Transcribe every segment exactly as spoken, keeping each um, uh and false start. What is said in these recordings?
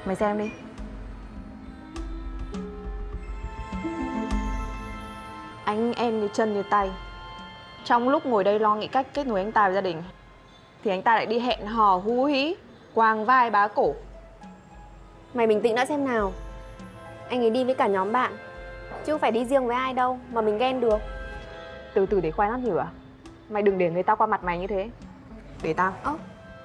Mày xem đi. Anh em như chân như tay. Trong lúc ngồi đây lo nghĩ cách kết nối anh ta với gia đình thì anh ta lại đi hẹn hò hú hí, quàng vai bá cổ. Mày bình tĩnh đã xem nào. Anh ấy đi với cả nhóm bạn, chứ không phải đi riêng với ai đâu mà mình ghen được. Từ từ để khoai lát nhử à? Mày đừng để người ta qua mặt mày như thế. Để tao. Ơ.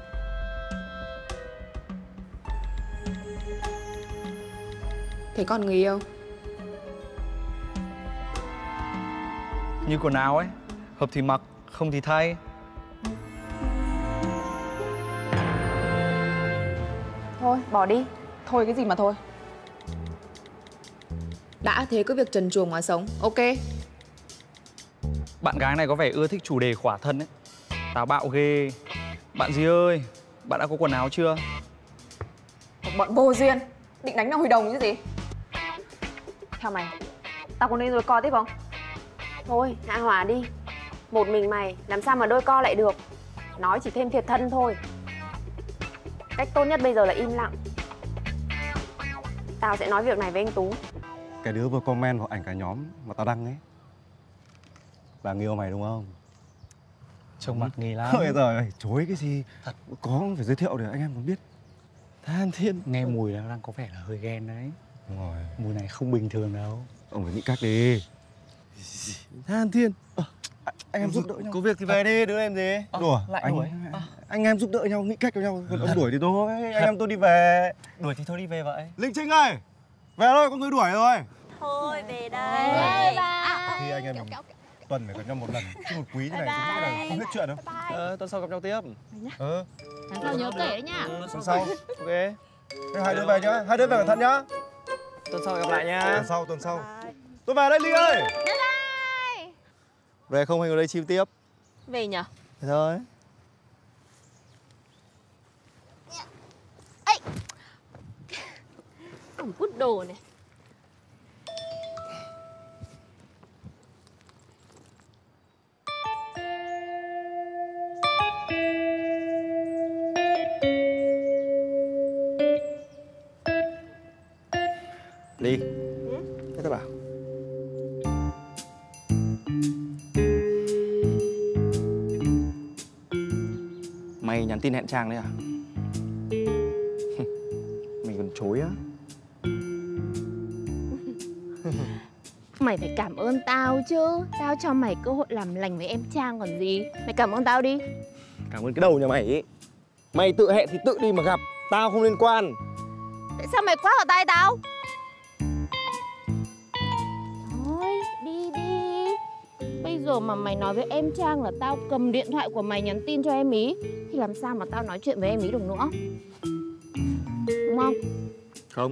Thế còn người yêu? Như quần áo ấy, hợp thì mặc, không thì thay. Thôi, bỏ đi. Thôi cái gì mà thôi. Đã thế cứ việc trần truồng mà sống, ok. Bạn gái này có vẻ ưa thích chủ đề khỏa thân ấy. Táo bạo ghê. Bạn gì ơi, bạn đã có quần áo chưa? Một bọn vô duyên, định đánh nhau hồi đồng chứ gì. Theo mày, tao có nên rồi co tiếp không? Thôi, hạ hỏa đi. Một mình mày làm sao mà đôi co lại được. Nói chỉ thêm thiệt thân thôi. Cách tốt nhất bây giờ là im lặng. Tao sẽ nói việc này với anh Tú. Cái đứa vừa comment vào ảnh cả nhóm mà tao đăng ấy là người yêu mày đúng không? Trông mặt nghi lắm. Ôi giời ơi, chối cái gì. Thật. Có phải giới thiệu để anh em còn biết. Than Thiên. Nghe mùi là đang có vẻ là hơi ghen đấy. Đúng rồi. Mùi này không bình thường đâu. Ông phải nghĩ cách đi. Than Thiên. À, anh em giúp đỡ nhau. Có việc thì về đi, đứa em gì? À, đùa. Lại anh, đuổi. anh, anh em giúp đỡ nhau, nghĩ cách cho nhau. Còn ông đuổi thì thôi, anh em tôi đi về. Đuổi thì thôi đi về vậy. Linh Trinh ơi, về thôi, có người đuổi rồi. Thôi về đây. Thì anh em mình tuần phải gặp nhau một lần, chứ một quý thế này tôi nghĩ là không hết chuyện đâu. Ờ, tuần sau gặp nhau tiếp. Ờ. Lần sau nhớ kể đấy nhá. Tuần sau. Ok. Thế hai đứa về nhá, hai đứa về cẩn thận nhá. Tuần sau gặp lại nha. Tuần sau, tuần sau. Tôi về đây Linh ơi. Về không hay ở đây chim tiếp. Về nhở? Thế thôi. Ê! Cầm cút đồ này. Đi. Thế tao bảo. Mày nhắn tin hẹn Trang đấy à? Mày còn chối á? Mày phải cảm ơn tao chứ. Tao cho mày cơ hội làm lành với em Trang còn gì. Mày cảm ơn tao đi. Cảm ơn cái đầu nhà mày ý. Mày tự hẹn thì tự đi mà gặp. Tao không liên quan. Tại sao mày khoác vào tay tao? Thôi, đi đi. Bây giờ mà mày nói với em Trang là tao cầm điện thoại của mày nhắn tin cho em ý thì làm sao mà tao nói chuyện với em ý được nữa. Đúng không? Không.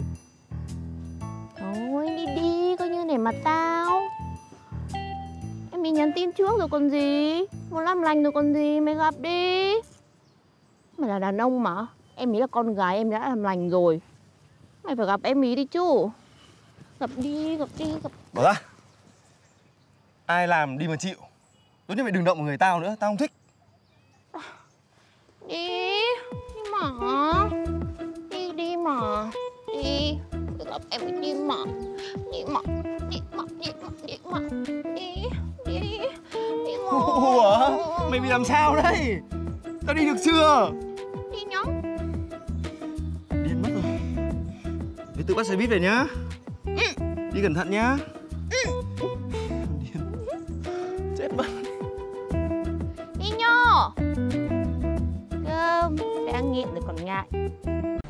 Thôi, đi đi, coi như nể mặt tao. Em ý nhắn tin trước rồi còn gì. Muốn làm lành rồi còn gì, mày gặp đi. Mày là đàn ông mà. Em ý là con gái, em đã làm lành rồi. Mày phải gặp em ý đi chứ. Gặp đi, gặp đi, gặp... Bỏ ra. Ai làm đi mà chịu. Tốt nhất mày đừng động vào người tao nữa, tao không thích. Đi, đi mà. Đi, đi mà. Đi, tôi gặp em ấy đi mà. Đi mà, đi mà, đi mà, đi mà. Đi, đi, đi mà. Ủa, mày bị làm sao đấy? Tao đi được chưa? Đi nhá. Điên mất rồi. Đi tự bắt xe buýt về nhá. Ừ. Đi cẩn thận nhá. Ừ. Điên. Chết mất. Đi nhá. Cơm, đang nghiện rồi còn ngại.